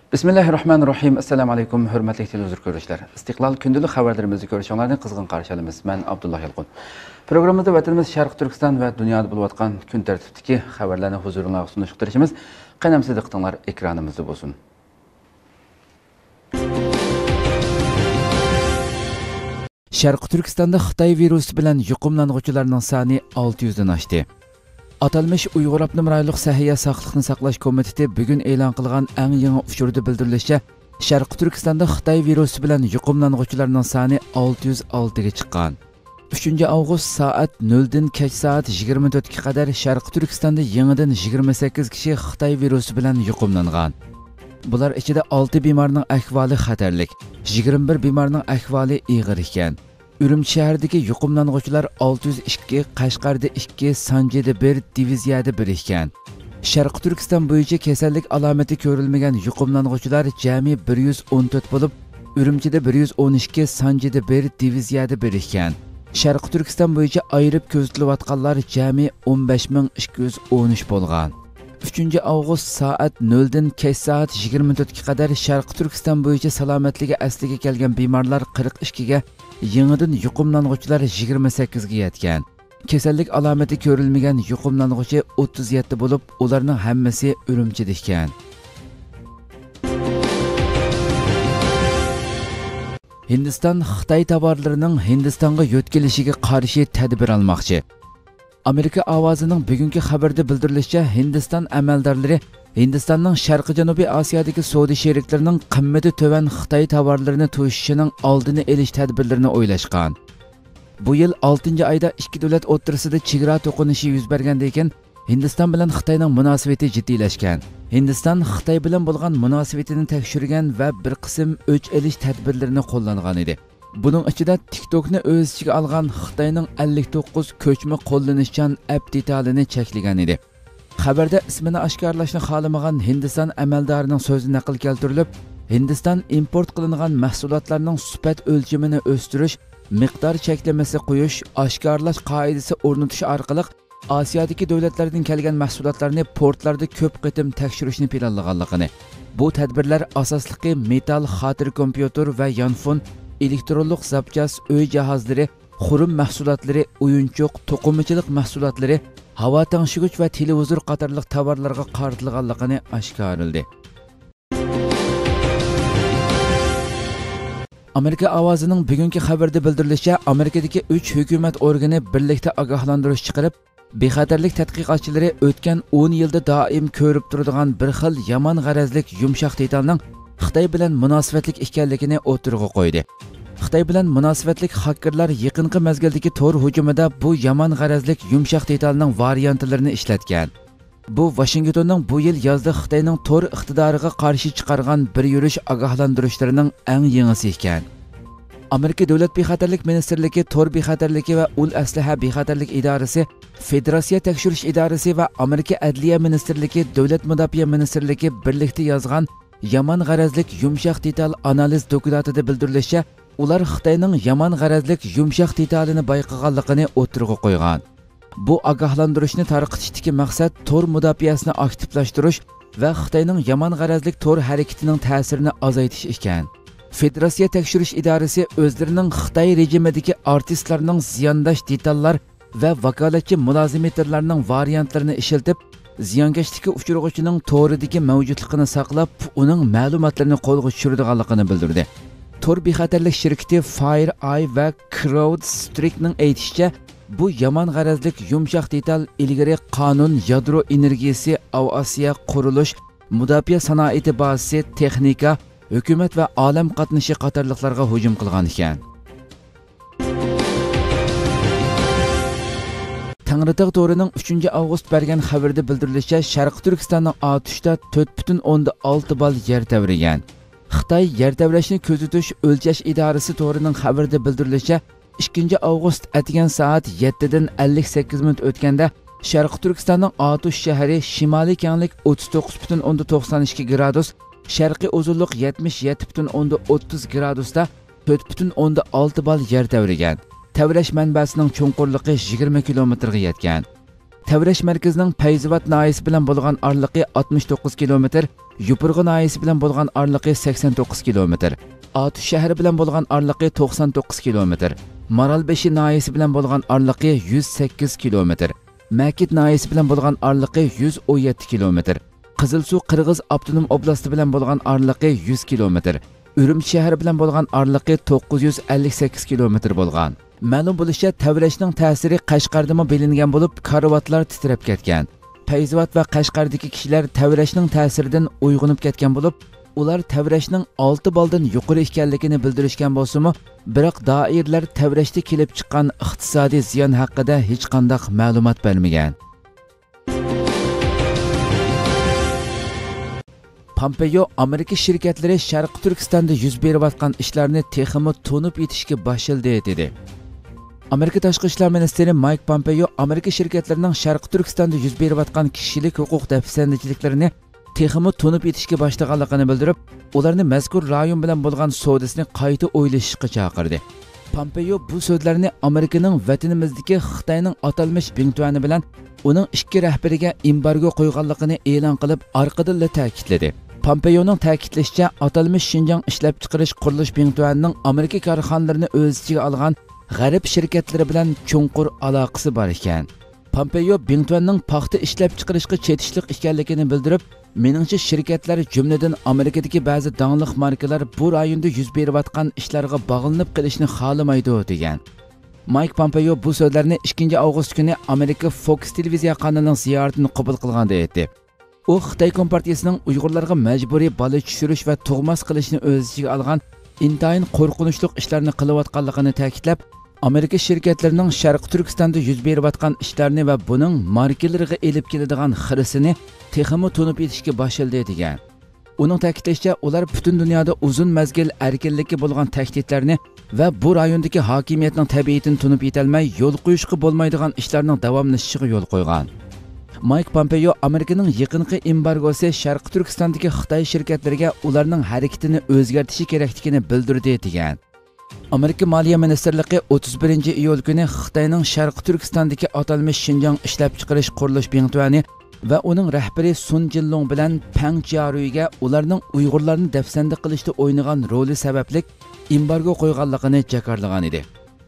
Bismillahirrahmanirrahim. Assalamu alaykum, hurmatli televizor ko'ruvchilar. Istiqlol kundalik xabarlarimizni ko'rishinglarni qizg'in qarshi olamiz. Men Abdullah Yalqun. Programmada vatanimiz Sharq Turkiston va dunyoda bo'layotgan kun tartibidagi xabarlarni huzuringizga sunishtirishimiz qanamsiz diqqatinglar ekranimizda bo'lsin. Sharq Turkistonda Xitoy virusi bilan yuqumlanuvchilarning soni 600 dan oshdi. Atalmış Uyghur Abnum Raylık Sahiye Saqlıqni Saqlash Komiteti bugün e'lon qilgan eng yangi uchurda bildirilishicha, Sharq Turkistonda Xitoy virusi bilan yuqumlanuvchilarning soni 606 ga chiqqan. 3 avgust soat 0 dan kech soat 24 ga qadar Sharq Turkistonda yangidan 28 kishi Xitoy virusi bilan yuqumlangan. Bular ichida 6 bemorning ahvoli xatarlik, 21 bemorning ahvoli og'ir ekan. Ürümçi shahridagi yuqumlanuvchilar 602, Qashqarda 2, Sanjida 1, diviziyada 1 ekan. Sharq Turkiston bo'yicha kasallik alomati ko'rilmagan yuqumlanuvchilar jami 114 bo'lib, Ürümchida 112, Sanjida 1, diviziyada 1 ekan. Sharq Turkiston bo'yicha ayirib ko'zatilayotganlar jami 15213 bo'lgan. 3 avgust soat 0 dan kech soat 24 ga qadar Sharq Turkiston bo'yicha salomatligi asliga kelgan bemorlar 42 ga, yangidan yuqumlanuvchilar 28 ga yetgan. Kasallik alomati ko'rilmagan yuqumlanuvchi 37 bo'lib, ularning hammasi Ürümchida ekan. Hindiston Xitoy tovarlarining Hindistonga yo'tkilishiga qarshi tadbir almoqchi. Amerika ovozining bugungi xabarda bildirilishicha, Hindiston amaldorlari Hindistonning Sharq-Janubiy Osiyodagi savdo sheriklarining qimmati to'van Xitoy tovarlarini to'shishining oldini olish tadbirlarini o'ylashgan. Bu yil 6-oyda ikki davlat o'rtasida chegara to'qinishi yuz bergandan keyin Hindiston bilan Xitoyning munosabati jiddiylashgan. Hindiston Xitoy bilan bo'lgan munosabatini tekshirgan va bir qism o'ch olish tadbirlarini qo'llangan edi. Bunun ichida TikTokni o'z ichiga olgan Xitoyning 59 ko'chma qo'llanishchan app detalini cheklagan edi. Xabarda ismini oshkorlashni xohlamagan Hindiston amaldorining so'zi naql keltirilib, Hindiston import qilingan mahsulotlarning sifat o'lchimini o'stirish, miqdor cheklamasi qo'yish, oshkorlash qoidasi o'rnatish orqali Osiyodagi davlatlardan kelgan mahsulotlarni portlarda ko'p qitim tekshirishni planlaganligini. Bu tadbirlar asosligi metal, xotir kompyuter va yonfon, elektronlik zapchas, uy jihozlari, xurum mahsulotlari, o'yinchoq, to'qimachilik mahsulotlari, havo tangshig'ich va televizor qatorliq tovarlarga qaratilganligini oshkorladi. Amerika ovozining bugungi xabarda bildirilishicha, Amerikadagi 3 hukumat organi birlikda ogohlantirish chiqarib, bexatarlik tadqiqotchilari o'tgan 10 yilda doim ko'rib turadigan bir xil yomon g'arazlik yumshoq detalning Xitoy bilan munosabatlik ekanligini o'tirg'a qo'ydi. Xitoy bilan munosabatlik hakkerlar yaqinqi mezgildagi tor hujumida bu yomon g'arazlik yumshoq detalning variantlarini ishlatgan. Bu Washingtonning bu yil yozda Xitoyning tor iqtidoriga qarshi chiqargan bir yurish ogohlantirishlarining eng yangisi ekan. Amerika Davlat bexatarlik ministrligi, tor bexatarligi va ul aslaha bexatarlik idorasi, Federatsiya tekshirish idorasi va Amerika Adliya ministrligi, Davlat mudofaa ministrligi birlikda yozgan yomon g'arazlik yumshoq detal analiz dokumentida bildirilishicha, ular Xitoyning yomon g'arazlik yumshoq detalini bayqaganligini o'tirg'a qo'ygan. Bu ogohlantirishni tarqatishdagi maqsad tor mudofaasini aktivlashtirish va Xitoyning yomon g'arazlik tor harakatining ta'sirini azaytish ekan. Federatsiya tekshirish idorasi o'zlarining Xitoy rejimidagi artistlarning ziyondash detallar va vakolatchi mulozimatorlarning variantlarini ishlatib, ziyonkashlikka uchrag'uvchining to'ridagi mavjudligini saqlab, uning ma'lumotlarini qo'lga tushiradiganligini bildirdi. Tor bexatarlik shirkati FireEye va CrowdStrike'ning aytishicha, bu yomon g'arazlik yumshoq detal ilgari qonun, yadro energiyasi, aviatsiya, qurilish, mudofaa sanoati bazasi, texnika, hukumat va olam qatnashi qatorliqlarga hujum qilgan ekan. Tangritog' to'rining 3 avgust bergan xabarda bildirilishicha, Sharq Turkistonning Atushda 4.6 ball yer tavragan. Xitoy yer tavrashni kuzatish o'lchash idorasi to'rining xabarda bildirilishicha, 2 avgust atgan soat 7 dan 58 minut o'tganda Sharq Turkistonning Atush shahri shimoliy kenglik 39.92 gradus, sharqiy uzunlik 77.30 gradusda 4.6 ball yer tavragan. Tavrash manbasining cho'nqurligi 20 kilometrga yetgan. Tavrash markazining Payzivat noyasi bilan bo'lgan orliqi 69 kilometr, Yupurg'i noyasi bilan bo'lgan orliqi 89 kilometr, Atush shahri bilan bo'lgan orliqi 99 kilometr, Maralbeshi noyasi bilan bo'lgan orliqi 108 kilometr, Makit noyasi bilan bo'lgan orliqi 117 kilometr, Qizilsuv Qirg'iz avtonom oblasti bilan bo'lgan orliqi 100 kilometr, Urumchi shahri bilan bo'lgan orliqi 958 kilometr bo'lgan. Ma'lum bo'lishicha, Tavrashning ta'siri Qashqardami bilingan bo'lib, karavotlar titrab ketgan. Payzivat va Qashqardagi kishilar Tavrashning ta'siridan uyg'onib ketgan bo'lib, ular Tavrashning 6 baldan yuqori ekanligini bildirishgan bo'lsa-mu, biroq doirlar Tavrashda kelib chiqqan iqtisodiy ziyon haqida hech qanday ma'lumot bermagan. Pompeo Amerika shirkatlari Sharq Turkistonda yuz berayotgan ishlarni texmi to'nib yetishga boshladi dedi. Amerika Tashqi ishlar ministri Mike Pompeo Amerika shirkatlarining Sharq Turkistonda yuz berayotgan kishilik huquq dafsandichiliklarini texmi to'nib yetishga boshlaganligini bildirib, ularni mazkur rayon bilan bo'lgan savdosini qayta o'ylashga chaqirdi. Pompeo bu so'zlarni Amerikaning vatanimizdagi Xitoyning atalmish Bingtuani bilan uning ikki rahbariga embargo qo'yganligini e'lon qilib, orqadan ta'kidladi. Pompeoning ta'kidlashicha, atalmish Xinjiang ishlab chiqarish qurilish Bingtuanining Amerika korxonalarini o'z ichiga olgan g'arb shirkatlari bilan cho'nqur aloqasi bor ekan. Pompeo Bingtuanning paxta ishlab chiqarishga chetishlik ekanligini bildirib, meningcha shirkatlar jumladan Amerikadagi ba'zi dongli markalar bu rayonda yuz berayotgan ishlarga bog'lanib qilishni xohlamaydi degan. Mike Pompeo bu so'zlarni 2 avgust kuni Amerika Fox televiziya kanalining ziyoratini qabul qilganda aytdi. U Xitoy Kompartiyasining Uyg'urlarga majburiy bola tushirish va tug'mas qilishni o'z ichiga olgan intayin qo'rqinchli ishlarni qilayotganligini ta'kidlab, Amerika shirkatlarining Sharq Turkistonda yuz berayotgan ishlarni va buning markalariga elib keladigan xirisini texmi to'nib yetishga boshladi degan. Uning ta'kidlashicha, ular butun dunyoda uzun mazgil erkinlikka bo'lgan tahdidlarni va bu rayondagi hokimiyatning tabiatini tunib yetolmay yo'l qo'yishga bo'lmaydigan ishlarning davomlashishiga yo'l qo'ygan. Mike Pompeo Amerikaning yaqinqi embargosi Sharq Turkistondagi Xitoy shirkatlariga ularning harakatini o'zgartirishi kerakligini bildirdi degan. Amerika Moliya ministrligi 31-iyul kuni Xitoyning Sharq Turkistondagi atalmish Xinjiang ishlab chiqarish qurilish Bingtuani va uning rahbari Sun Jinlong bilan Pang Jiaruyga ularning Uyg'urlarni dafsanda qilishda o'ynagan roli sababli embargo qo'yganligini jakarlagan edi.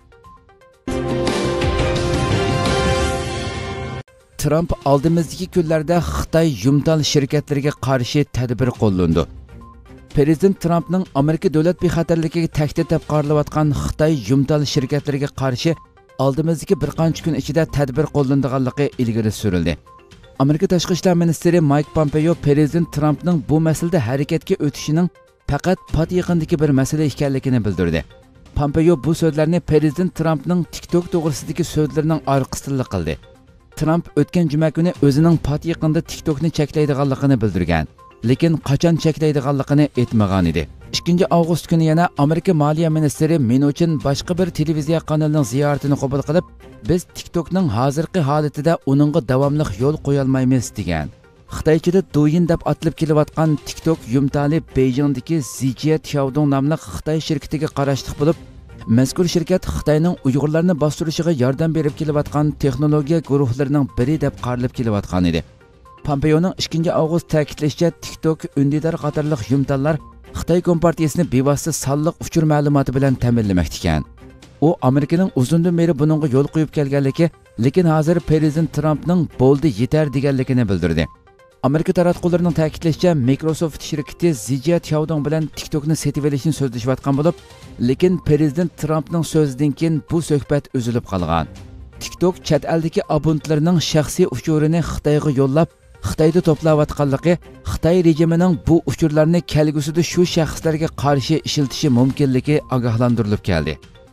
Trump oldimizdagi kunlarda Xitoy yumtal shirkatlariga qarshi tadbir qo'llandi. Prezident Trumpning Amerika davlat bexatarligiga tahdid deb qaralayotgan Xitoy yumtal shirkatlariga qarshi oldimizdagi bir qancha kun ichida tadbir qo'llanganligi ilgari surildi. Amerika Tashqi ishlar ministri Mike Pompeo Prezident Trumpning bu masalada harakatga o'tishining faqat pat yaqindagi bir masala ekanligini bildirdi. Pompeo bu so'zlarni Prezident Trumpning TikTok to'g'risidagi so'zlarining orqasida qildi. Trump o'tgan juma kuni o'zining pat yaqinda TikTokni cheklaydiganligini bildirgan, lekin qachon cheklaydiganligini aytmagan edi. 2 avgust kuni yana Amerika Moliya ministri men uchun boshqa bir televiziya kanalining ziyoratini qabul qilib, biz TikTokning hozirgi holatida uningga davomli yo'l qo'ya olmaymiz degan. Xitoychada Douyin deb atilib kelayotgan TikTok yumtali Beijingdagi Zijie Xiaodong nomli Xitoy shirkatiga qarashli bo'lib, mazkur shirkat Xitoyning Uyg'urlarni bostirishiga yordam berib kelayotgan texnologiya guruhlarining biri deb qaralib kelayotgan edi. Pompeoning 2 avgust ta'kidlashicha, TikTok undidar qatorliq yumtallar Xitoy Kompartiyasini bevosita sonliq uchur ma'lumoti bilan ta'minlamoqda ekan. U Amerikaning uzundan beri buningga yo'l qo'yib kelganligi, lekin hozir Prezident Trumpning bo'ldi yetar deganligini bildirdi. Amerika taratqullarining ta'kidlashicha, Microsoft shirkati Zijie Xiaodong bilan TikTokni setib olishni so'zlashayotgan bo'lib, lekin Prezident Trumpning so'zidan keyin bu suhbat uzilib qolgan. TikTok chet eldagi abonentlarining shaxsiy uchurini Xitoyga yo'llab, Xitoyda to'playotganligi, Xitoy rejimining bu uchurlarni kelgusida shu shaxslarga qarshi ishiltishi mumkinligi ogohlantirilib keldi.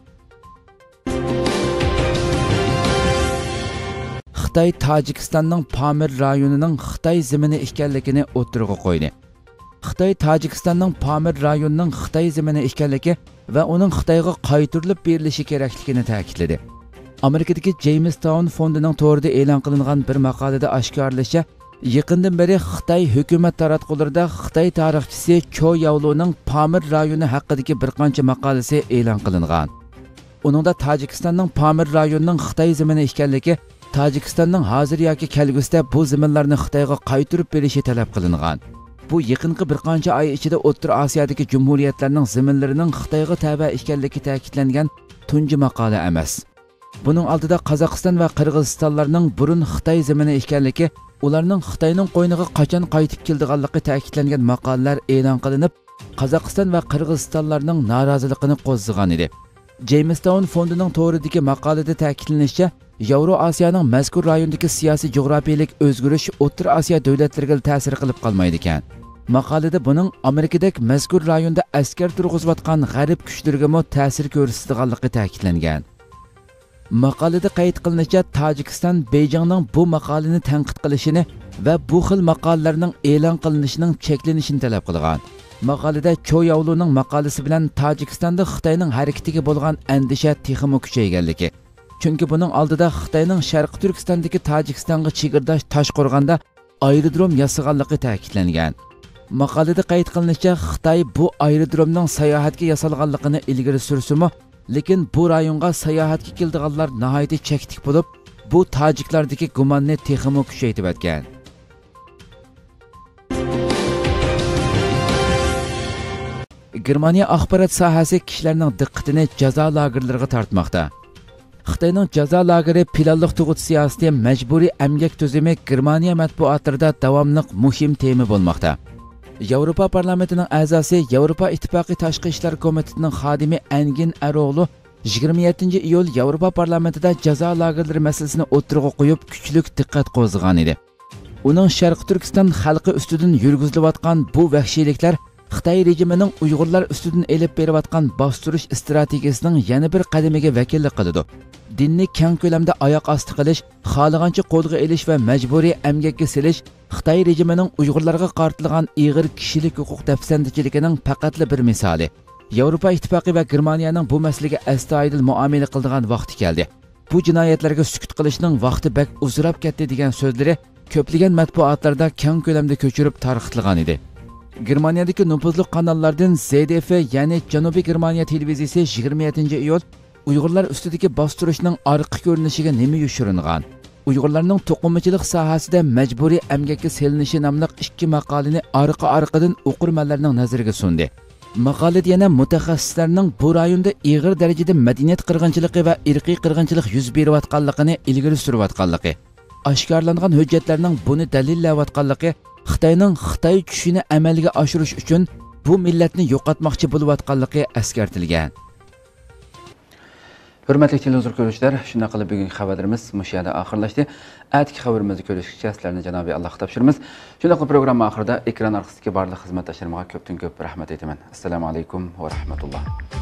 Xitoy Tojikistonning Pamir rayonining Xitoy zimini ekanligini o'tirg'a qo'ydi. Xitoy Tojikistonning Pamir rayonining Xitoy zimini ekanligi va uning Xitoyga qaytarilib berilishi kerakligini ta'kidladi. Amerikadagi Jamestown fondining to'g'rida e'lon qilingan bir maqolada oshkorlashicha, yaqindan beri Xitoy hukumat taratqularida Xitoy tarixchisi Cho Yavluning Pamir rayoni haqidagi bir qancha maqolasi e'lon qilingan. Uningda Tojikistonning Pamir rayonining Xitoy zimini ekanligi Tojikistonning hozir yoki kelgusida bu zaminlarni Xitoyga qaytarib berishi talab qilingan. Bu yaqinqi bir qancha oy ichida O'rta Osiyodagi jumhuriyatlarning zaminlarining Xitoyga taba ekanligi ta'kidlangan tunji maqola emas. Buning oldida Qozog'iston va Qirg'izistonlarning burun Xitoy zamini ekanligi, ularning Xitoyning qo'yniga qachon qaytib keldiganligi ta'kidlangan maqolalar e'lon qilinib, Qozog'iston va Qirg'izistonlarning noroziligini qo'zg'agan edi. Jamestown fondining to'g'ridagi maqolada ta'kidlanishicha, Yevroosiyoning mazkur rayondagi siyosiy jo'grafiyalik o'zgarish O'rta Osiyo davlatlariga ta'sir qilib qolmaydi ekan. Maqolada buning Amerikadagi mazkur rayonda askar turg'izayotgan g'arb kuchlariga mo ta'sir ko'rsatganligi ta'kidlangan. Maqolada qayd qilinishicha, Tojikiston Beijingning bu maqolani tanqid qilishini va bu xil maqolalarning e'lon qilinishining cheklanishini talab qilgan. Maqolada Choyavluning maqolasi bilan Tojikistonda Xitoyning harakatiga bo'lgan andisha texmo kuchayganligi. Chunki buning oldida Xitoyning Sharqi Turkistondagi Tojikistonga chegirdosh Toshqo'rg'onda aerodrom yasaganligi ta'kidlangan. Maqolada qayd qilinishicha, Xitoy bu aerodromning sayohatga yasalganligini ilgari sursimi, lekin bu rayonga sayohatga keldiganlar nihoyatda chektik bo'lib, bu tojiklardagi gumonni texmo kuchaytirib o'tgan. Germaniya axborot sohasi kishilarning diqqatini jazo lagerlariga tortmoqda. Xitoyning jazo lageri planliq tug'ut siyosati majburiy emgak tuzumi Germaniya matbuotlarida davomli muhim tema bo'lmoqda. Yevropa parlamentining a'zosi, Yevropa ittifoqi tashqi ishlar komitetining xodimi Engin Aroğlu 27-iyul Yevropa parlamentida jazo lagerlari masalasini o'tirg'a qo'yib, kuchli diqqat qo'zg'agan edi. Uning Sharq Turkiston xalqi ustidan yurgizilayotgan bu vahshiyliklar Xitoy rejimining Uyg'urlar ustidan elib berayotgan bostirish strategiyasining yana bir qadamiga vakillik qiladi. Dinni keng ko'lamda oyoq osti qilish, xohlagancha qo'lga elish va majburiy emgakka selish Xitoy rejimining Uyg'urlarga qartilgan ig'ir kishilik huquq dafsandichiligining faqatli bir misoli. Yevropa ittifoqi va Germaniyaning bu masalaga astoydil muomala qiladigan vaqti keldi. Bu jinoyatlarga sukut qilishning vaqti bak uzrab ketdi degan so'zlari ko'plagan matbuotlarda keng ko'lamda ko'chirib tarqatilgan edi. Germaniyadagi nufuzli kanallardan ZDF, ya'ni Janubiy Germaniya televiziyasi 27-iyul Uyg'urlar ustidagi bostirishning orqa ko'rinishiga nima yoshiringan, Uyg'urlarning to'qimachilik sohasida majburiy emgakka selinishi nomli ikki maqolani orqa-orqadan o'qirmanlarning nazariga sundi. Maqolada yana mutaxassislarning bu rayonda ig'ir darajada madaniyat qirg'inchiligi va irqiy qirg'inchilik yuz berayotganligini ilgari surayotganligi, oshkorlangan hujjatlarning buni dalillayotganligi, Xitoyning Xitoy tushini amalga oshirish uchun bu millatni yo'qotmoqchi bo'layotganligi eskartilgan. Hurmatli televizor ko'ruvchilar, shunday qilib bugungi xabarlarimiz mush yerda oxirlashdi. Atki xabarimizni ko'rishgacha sizlarni Janobiy Allohga topshiramiz. Shunday qilib programma oxirida ekran orqasidagi barcha xizmatdoshlarimga ko'pdan ko'p rahmat aytaman. Assalomu alaykum va rahmatulloh.